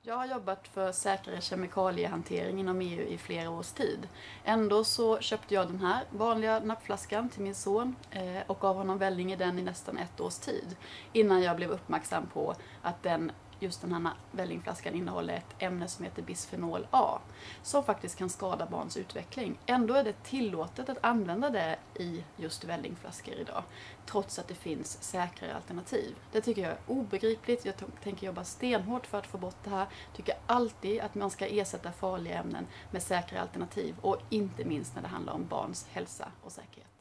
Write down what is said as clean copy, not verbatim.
Jag har jobbat för säkrare kemikaliehantering inom EU i flera års tid. Ändå så köpte jag den här vanliga nappflaskan till min son och gav honom välling i den i nästan 1 års tid. Innan jag blev uppmärksam på att just den här vällingflaskan innehåller ett ämne som heter bisfenol A. Som faktiskt kan skada barns utveckling. Ändå är det tillåtet att använda det i just vällingflaskor idag. Trots att det finns säkrare alternativ. Det tycker jag är obegripligt. Jag tänker jobba stenhårt för att få bort det här. Tycker alltid att man ska ersätta farliga ämnen med säkra alternativ. Och inte minst när det handlar om barns hälsa och säkerhet.